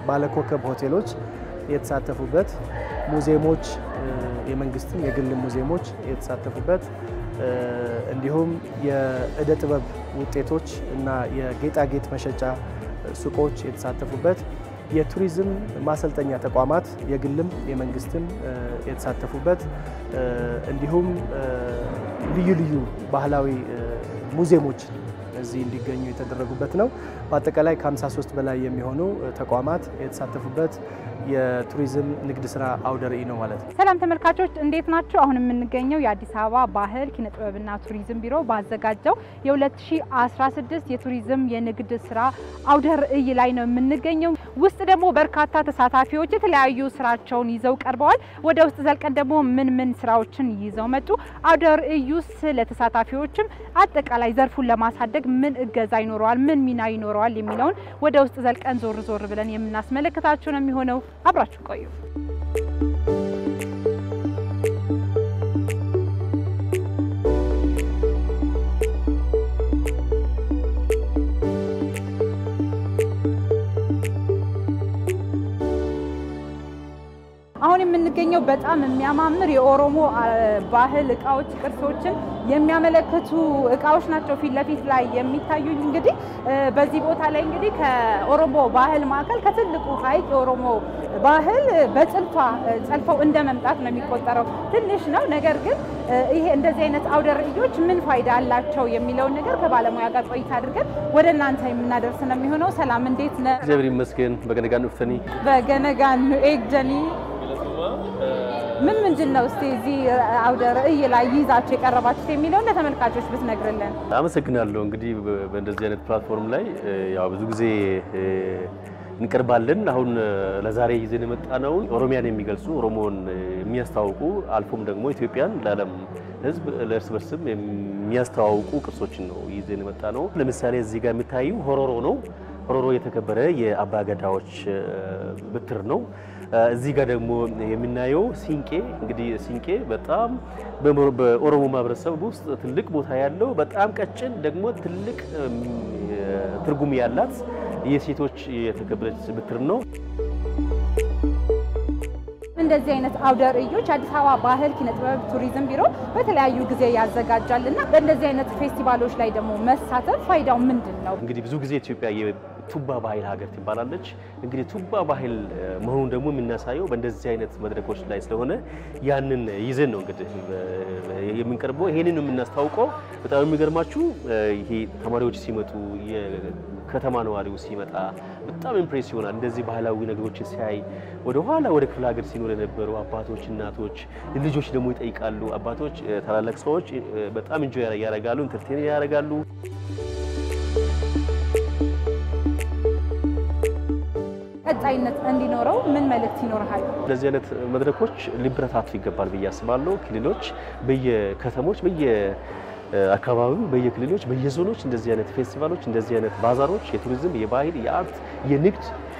ባለኮከብ ሆቴሎች የተሳተፉበት ሙዚየሞች የመንግስትም የግል ሙዚየሞች የተሳተፉበት እንዲሁም የእደ ጥበብ ውጤቶች እና የጌጣጌጥ መሸጫ ሱቆች የተሳተፉበት የቱሪዝም ማሰልጠኛ ተቋማት የግልም የመንግስትም የተሳተፉበት እንዲሁም ልዩ ልዩ ባህላዊ ሙዚየሞች እዚህ እንዲገኙ የተደረጉበት ነው። በአጠቃላይ ከ53 በላይ የሚሆኑ ተቋማት የተሳተፉበት የቱሪዝም ንግድ ስራ አውደ ርዕይ ነው ማለት ነው። ሰላም ተመልካቾች እንዴት ናችሁ? አሁን የምንገኘው የአዲስ አበባ ባህል ኪነ ጥበብና ቱሪዝም ቢሮ ባዘጋጀው የ2016 የቱሪዝም የንግድ ስራ አውደ ርዕይ ላይ ነው የምንገኘው። ውስጥ ደግሞ በርካታ ተሳታፊዎች የተለያዩ ስራቸውን ይዘው ቀርበዋል። ወደ ውስጥ ዘልቀን ደግሞ ምን ስራዎችን ይዘው መጡ፣ አውደ ርዕዩ ስለ ተሳታፊዎችም አጠቃላይ ዘርፉን ለማሳደግ ምን እገዛ ይኖረዋል፣ ምን ሚና ይኖረዋል የሚለውን ወደ ውስጥ ዘልቀን ዞር ብለን የምናስመለከታችሁ ነው የሚሆነው። አብራችሁ ቆዩ። አሁን የምንገኘው በጣም የሚያማምር የኦሮሞ ባህል እቃዎች ቅርሶችን የሚያመለክቱ እቃዎች ናቸው ፊት ለፊት ላይ የሚታዩኝ። እንግዲህ በዚህ ቦታ ላይ እንግዲህ ከኦሮሞ ባህል ማዕከል ከትልቁ ሀይቅ የኦሮሞ ባህል ጸልፈው እንደመምጣት ነው የሚቆጠረው። ትንሽ ነው፣ ነገር ግን ይሄ እንደዚህ አይነት አውደ ርዕዮች ምን ፋይዳ አላቸው የሚለውን ነገር ከባለሙያ ጋር ቆይታ አድርገን ወደ እናንተ የምናደርስ ነው የሚሆነው። ሰላም እንዴት ነህ? እግዚአብሔር ይመስገን። በገነጋን ፍተኒ በገነጋን ኤግጀኒ ምንድነው እስቲ እዚህ አውደ ርዕይ ላይ ይዛችሁ የቀረባችሁት የሚለው ለተመልካቾች ብትነግርልን። አመሰግናለሁ። እንግዲህ በእንደዚህ አይነት ፕላትፎርም ላይ ያው ብዙ ጊዜ እንቀርባለን። አሁን ለዛሬ ይዘን የመጣነው ኦሮሚያን የሚገልጹ ኦሮሞን የሚያስተዋውቁ አልፎም ደግሞ ኢትዮጵያን ለዓለም ሕዝብ ለእርስ በርስም የሚያስተዋውቁ ቅርሶችን ነው ይዘን የመጣነው። ለምሳሌ እዚህ ጋር የሚታዩ ሆሮሮ ነው። ሆሮሮ የተከበረ የአባ ገዳዎች ብትር ነው። እዚህ ጋር ደግሞ የምናየው ሲንቄ፣ እንግዲህ ሲንቄ በጣም በኦሮሞ ማህበረሰብ ውስጥ ትልቅ ቦታ ያለው በጣም ቀጭን ደግሞ ትልቅ ትርጉም ያላት የሴቶች የተከበረች ብትር ነው። እንደዚህ አይነት አውደ ርዕዮች አዲስ አበባ ባህል ኪነ ጥበብ ቱሪዝም ቢሮ በተለያዩ ጊዜ ያዘጋጃልና በእንደዚህ አይነት ፌስቲቫሎች ላይ ደግሞ መሳተፍ ፋይዳው ምንድነው? እንግዲህ ብዙ ጊዜ ኢትዮጵያ የቱባ ባህል ሀገር ትባላለች። እንግዲህ ቱባ ባህል መሆኑን ደግሞ የምናሳየው በእንደዚህ አይነት መድረኮች ላይ ስለሆነ ያንን ይዘን ነው እንግዲህ የምንቀርበው። ይሄንን የምናስተዋውቀው በጣም የሚገርማችሁ ይሄ ተማሪዎች ሲመጡ ከተማ ነዋሪው ሲመጣ በጣም ኢምፕሬስ ይሆናል። እንደዚህ ባህላዊ ነገሮችን ሲያይ ወደ ኋላ ወደ ክፍለ ሀገር ሲኖር የነበሩ አባቶች፣ እናቶች፣ ልጆች ደግሞ ይጠይቃሉ። አባቶች፣ ታላላቅ ሰዎች በጣም ኢንጆይ ያደርጋሉ፣ ኢንተርቴን ያደርጋሉ። ቀጣይነት እንዲኖረው ምን መልእክት ይኖርሃል? እንደዚህ አይነት መድረኮች ሊበረታቱ ይገባል ብዬ አስባለሁ። ክልሎች በየከተሞች አካባቢው በየክልሎች በየዞኖች እንደዚህ አይነት ፌስቲቫሎች እንደዚህ አይነት ባዛሮች የቱሪዝም የባህል የአርት የንግድ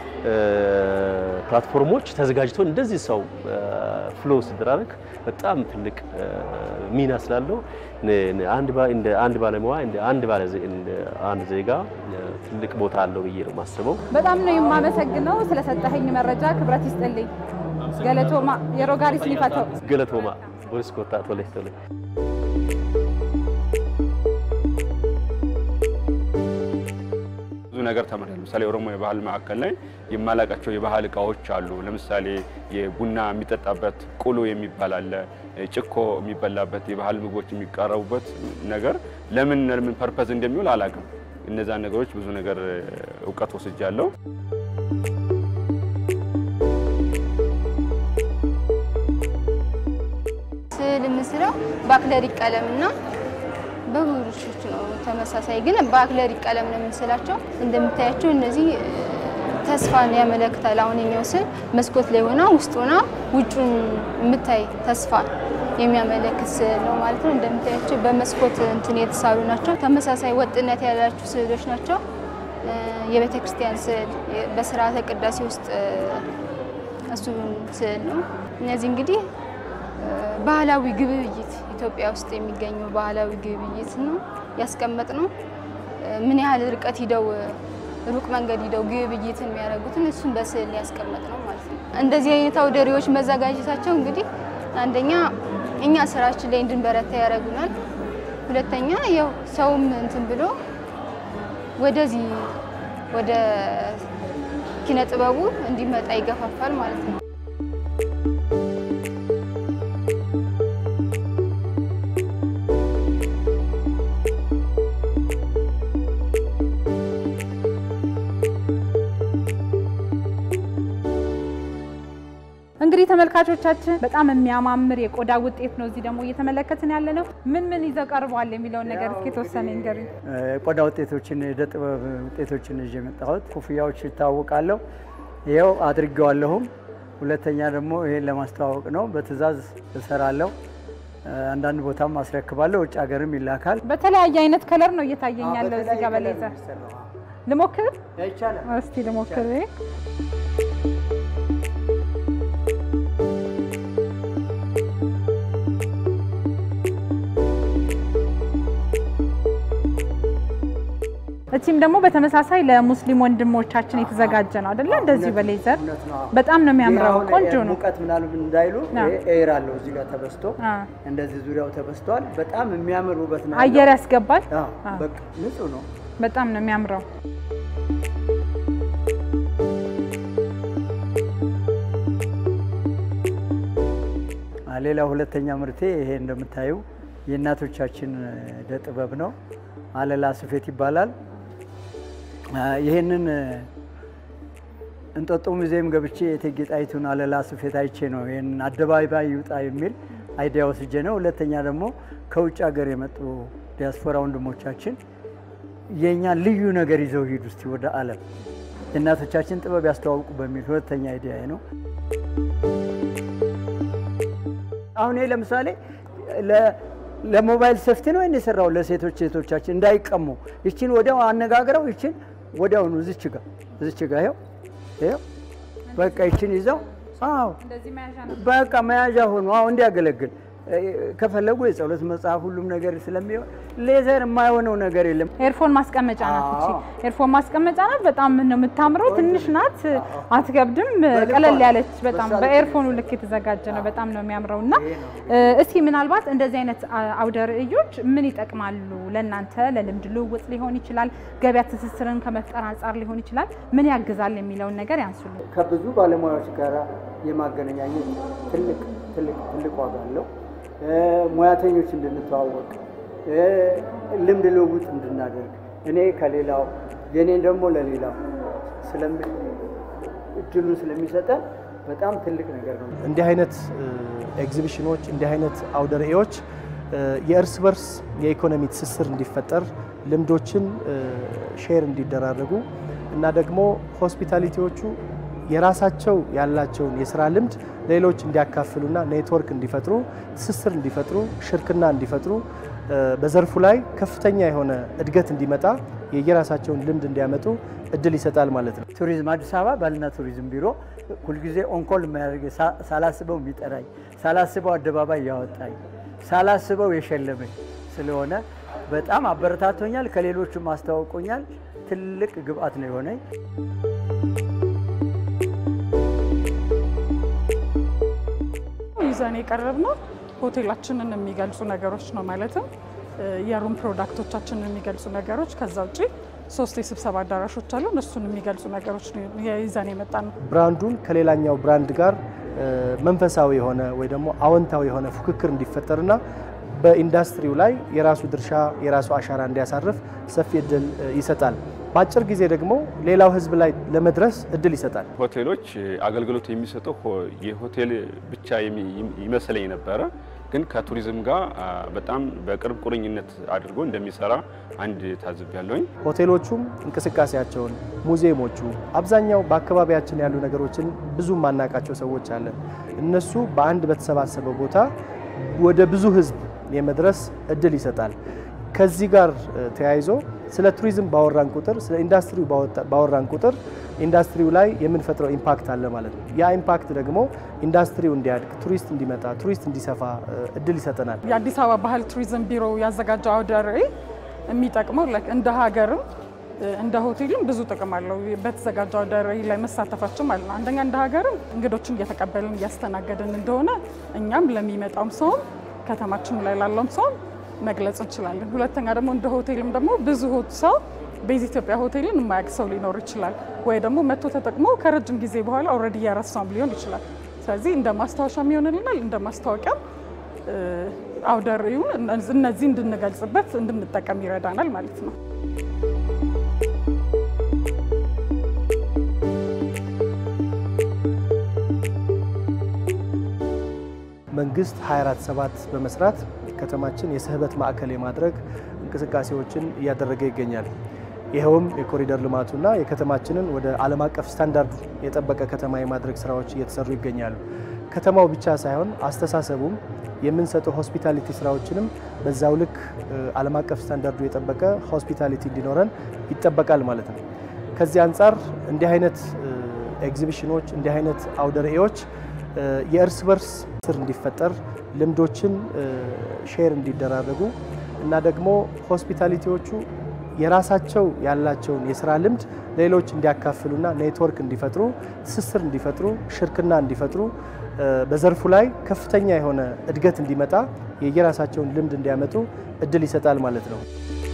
ፕላትፎርሞች ተዘጋጅተው እንደዚህ ሰው ፍሎ ሲደረግ በጣም ትልቅ ሚና ስላለው አንድ ባለሙያ አንድ ዜጋ ትልቅ ቦታ አለው ብዬ ነው የማስበው። በጣም ነው የማመሰግነው ስለሰጠኸኝ መረጃ። ክብረት ይስጥልኝ። ገለቶማ የሮጋሪስ ሊፈተው ገለቶማ ቦሪስኮታ ቶሌ ነገር ተመረለ። ለምሳሌ ኦሮሞ የባህል ማዕከል ላይ የማላቃቸው የባህል እቃዎች አሉ። ለምሳሌ የቡና የሚጠጣበት ቁሉ የሚባል አለ፣ ጭኮ የሚበላበት የባህል ምግቦች የሚቀርቡበት ነገር ለምን ፐርፐዝ እንደሚውል አላውቅም። እነዛ ነገሮች ብዙ ነገር ዕውቀት ወስጃለሁ። ስለምስራው በአክሪሊክ ቀለምና በብሩሾች ነው ተመሳሳይ፣ ግን በአክሪሊክ ቀለም ነው የምንስላቸው። እንደምታያቸው እነዚህ ተስፋን ያመለክታል። አሁን የሚወስል መስኮት ላይ ሆና ውስጥ ሆና ውጩን የምታይ ተስፋ የሚያመለክት ነው ማለት ነው። እንደምታያቸው በመስኮት እንትን የተሳሉ ናቸው። ተመሳሳይ ወጥነት ያላቸው ስዕሎች ናቸው። የቤተ ክርስቲያን ስዕል በስርዓተ ቅዳሴ ውስጥ እሱ ስዕል ነው። እነዚህ እንግዲህ ባህላዊ ግብይት ኢትዮጵያ ውስጥ የሚገኘው ባህላዊ ግብይት ነው ያስቀመጥነው። ምን ያህል ርቀት ሄደው ሩቅ መንገድ ሄደው ግብይትን የሚያደርጉትን እሱን በስዕል ያስቀመጥ ነው ማለት ነው። እንደዚህ አይነት አውደ ርዕዮች መዘጋጀታቸው እንግዲህ አንደኛ እኛ ስራችን ላይ እንድንበረታ ያደርጉናል። ሁለተኛ ያው ሰውም እንትን ብሎ ወደዚህ ወደ ኪነ ጥበቡ እንዲመጣ ይገፋፋል ማለት ነው። እንግዲህ ተመልካቾቻችን በጣም የሚያማምር የቆዳ ውጤት ነው እዚህ ደግሞ እየተመለከትን ያለነው። ምን ይዘው ቀርበዋል የሚለውን ነገር እስኪ ተወሰነ እንገሩኝ። የቆዳ ውጤቶችን የእደ ጥበብ ውጤቶችን ይዤ መጣሁት። ኮፍያዎች ይታወቃለሁ፣ ይኸው አድርጌዋለሁም። ሁለተኛ ደግሞ ይሄን ለማስተዋወቅ ነው፣ በትዕዛዝ እሰራለሁ። አንዳንድ ቦታም አስረክባለሁ፣ ውጭ ሀገርም ይላካል። በተለያየ አይነት ከለር ነው እየታየኝ ያለው እዚህ ጋር በሌዘር። ልሞክር? ይቻላል። እስቲ ልሞክር። እቺም ደግሞ በተመሳሳይ ለሙስሊም ወንድሞቻችን የተዘጋጀ ነው አይደል? እንደዚህ በሌዘር በጣም ነው የሚያምረው፣ ቆንጆ ነው። ሙቀት ምናምን እንዳይሉ ኤር አለው እዚህ ጋር ተበስቶ እንደዚህ ዙሪያው ተበስቷል። በጣም የሚያምር ውበት ነው። አየር ያስገባል። በቃ ንጹህ ነው። በጣም ነው የሚያምረው። ሌላ ሁለተኛ ምርቴ ይሄ እንደምታዩ የእናቶቻችን እደ ጥበብ ነው። አለላ ስፌት ይባላል። ይሄንን እንጦጦ ሙዚየም ገብቼ የእቴጌ ጣይቱን አለላ ስፌት አይቼ ነው ይሄን አደባባይ ይውጣ የሚል አይዲያ ወስጄ ነው። ሁለተኛ ደግሞ ከውጭ ሀገር የመጡ ዲያስፖራ ወንድሞቻችን የኛ ልዩ ነገር ይዘው ሂዱ እስቲ ወደ ዓለም የእናቶቻችን ጥበብ ያስተዋውቁ በሚል ሁለተኛ አይዲያ ነው። አሁን ለምሳሌ ለሞባይል ሴፍቲ ነው የሰራው ለሴቶች ሴቶቻችን እንዳይቀሙ እቺን ወዲያው አነጋግረው እቺን ወዲያው ነው እዚች ጋር ይሄው በቃ እቺን ይዘው እንደዚህ መያዣ ነው በቃ መያዣ ሆኖ እንዲያገለግል ከፈለጉ የጸሎት መጽሐፍ ሁሉም ነገር ስለሚሆን ሌዘር የማይሆነው ነገር የለም። ኤርፎን ማስቀመጫ ናት እቺ። ኤርፎን ማስቀመጫ ናት። በጣም ነው የምታምረው። ትንሽ ናት፣ አትገብድም፣ ቀለል ያለች በጣም በኤርፎኑ ልክ የተዘጋጀ ነው። በጣም ነው የሚያምረውና እስኪ ምናልባት እንደዚህ አይነት አውደ ርዕዮች ምን ይጠቅማሉ ለእናንተ? ለልምድ ልውውጥ ሊሆን ይችላል፣ ገበያ ትስስርን ከመፍጠር አንጻር ሊሆን ይችላል። ምን ያግዛል የሚለውን ነገር ያንሱልን። ከብዙ ባለሙያዎች ጋር የማገናኘት ትልቅ ዋጋ አለው። ሙያተኞች እንድንተዋወቅ ልምድ ልውውጥ እንድናደርግ እኔ ከሌላው የኔን ደግሞ ለሌላው እድሉን ስለሚሰጠን በጣም ትልቅ ነገር ነው። እንዲህ አይነት ኤግዚቢሽኖች እንዲህ አይነት አውደ ርዕዮች የእርስ በርስ የኢኮኖሚ ትስስር እንዲፈጠር ልምዶችን ሼር እንዲደራረጉ እና ደግሞ ሆስፒታሊቲዎቹ የራሳቸው ያላቸውን የስራ ልምድ ሌሎች እንዲያካፍሉና ኔትወርክ እንዲፈጥሩ ትስስር እንዲፈጥሩ ሽርክና እንዲፈጥሩ በዘርፉ ላይ ከፍተኛ የሆነ እድገት እንዲመጣ የየራሳቸውን ልምድ እንዲያመጡ እድል ይሰጣል ማለት ነው። ቱሪዝም አዲስ አበባ ባህልና ቱሪዝም ቢሮ ሁልጊዜ ኦንኮል የሚያደርግ ሳላስበው የሚጠራኝ ሳላስበው አደባባይ ያወጣኝ ሳላስበው የሸለመኝ ስለሆነ በጣም አበረታቶኛል። ከሌሎቹም አስተዋውቆኛል። ትልቅ ግብአት ነው የሆነኝ። ይዘን የቀረብነው ሆቴላችንን የሚገልጹ ነገሮች ነው። ማለትም የሩም ፕሮዳክቶቻችንን የሚገልጹ ነገሮች፣ ከዛ ውጪ 3 የስብሰባ አዳራሾች አሉ። እነሱን የሚገልጹ ነገሮች ነው ይዘን የመጣነው። ብራንዱን ከሌላኛው ብራንድ ጋር መንፈሳዊ የሆነ ወይ ደግሞ አዎንታዊ የሆነ ፉክክር እንዲፈጠርና በኢንዱስትሪው ላይ የራሱ ድርሻ የራሱ አሻራ እንዲያሳርፍ ሰፊ እድል ይሰጣል። በአጭር ጊዜ ደግሞ ሌላው ህዝብ ላይ ለመድረስ እድል ይሰጣል። ሆቴሎች አገልግሎት የሚሰጠው የሆቴል ብቻ ይመስለኝ ነበረ፣ ግን ከቱሪዝም ጋር በጣም በቅርብ ቁርኝነት አድርጎ እንደሚሰራ አንድ ታዝቤያለሁኝ። ሆቴሎቹም እንቅስቃሴያቸውን ሙዚየሞቹ አብዛኛው በአካባቢያችን ያሉ ነገሮችን ብዙ ማናቃቸው ሰዎች አለን። እነሱ በአንድ በተሰባሰበ ቦታ ወደ ብዙ ህዝብ የመድረስ እድል ይሰጣል። ከዚህ ጋር ተያይዞ ስለ ቱሪዝም ባወራን ቁጥር ስለ ኢንዱስትሪው ባወራን ቁጥር ኢንዱስትሪው ላይ የምንፈጥረው ኢምፓክት አለ ማለት ነው። ያ ኢምፓክት ደግሞ ኢንዱስትሪው እንዲያድግ፣ ቱሪስት እንዲመጣ፣ ቱሪስት እንዲሰፋ እድል ይሰጠናል። የአዲስ አበባ ባህል ቱሪዝም ቢሮ ያዘጋጀው አውደ ርዕይ የሚጠቅመው እንደ ሀገርም እንደ ሆቴልም ብዙ ጥቅም አለው በተዘጋጀው አውደ ርዕይ ላይ መሳተፋችን ማለት ነው። አንደኛ እንደ ሀገርም እንግዶችን እየተቀበልን እያስተናገድን እንደሆነ እኛም ለሚመጣውም ሰው ከተማችን ላይ ላለውም ሰው መግለጽ እንችላለን። ሁለተኛ ደግሞ እንደ ሆቴልም ደግሞ ብዙ ሰው በኢትዮጵያ ሆቴልን የማያውቅ ሰው ሊኖር ይችላል ወይ ደግሞ መጥቶ ተጠቅሞ ከረጅም ጊዜ በኋላ ኦልሬዲ ያረሳውም ሊሆን ይችላል። ስለዚህ እንደ ማስታወሻም ይሆንልናል እንደ ማስታወቂያም አውደ ርዕዩን እነዚህ እንድንገልጽበት እንድንጠቀም ይረዳናል ማለት ነው። መንግስት 24/7 በመስራት ከተማችን የስህበት ማዕከል የማድረግ እንቅስቃሴዎችን እያደረገ ይገኛል። ይሄውም የኮሪደር ልማቱና የከተማችንን ወደ ዓለም አቀፍ ስታንዳርድ የጠበቀ ከተማ የማድረግ ስራዎች እየተሰሩ ይገኛሉ። ከተማው ብቻ ሳይሆን አስተሳሰቡም የምንሰጠው ሆስፒታሊቲ ስራዎችንም በዛው ልክ ዓለም አቀፍ ስታንዳርዱ የጠበቀ ሆስፒታሊቲ እንዲኖረን ይጠበቃል ማለት ነው። ከዚህ አንፃር እንዲህ አይነት ኤግዚቢሽኖች እንዲህ አይነት አውደ ርዕዮች የእርስ በርስ ስር እንዲፈጠር ልምዶችን ሼር እንዲደራረጉ እና ደግሞ ሆስፒታሊቲዎቹ የራሳቸው ያላቸውን የስራ ልምድ ሌሎች እንዲያካፍሉና ኔትወርክ እንዲፈጥሩ ትስስር እንዲፈጥሩ ሽርክና እንዲፈጥሩ በዘርፉ ላይ ከፍተኛ የሆነ እድገት እንዲመጣ የየራሳቸውን ልምድ እንዲያመጡ እድል ይሰጣል ማለት ነው።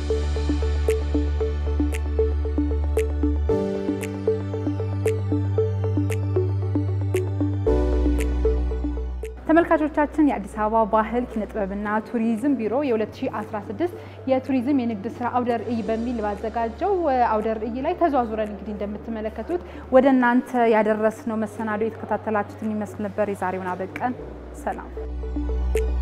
ተመልካቾቻችን የአዲስ አበባ ባህል ኪነጥበብና ቱሪዝም ቢሮ የ2016 የቱሪዝም የንግድ ስራ አውደ ርዕይ በሚል ባዘጋጀው አውደ ርዕይ ላይ ተዟዙረን እንግዲህ እንደምትመለከቱት ወደ እናንተ ያደረስነው መሰናዶ የተከታተላችሁትን ይመስል ነበር። የዛሬውን አበቃን። ሰላም።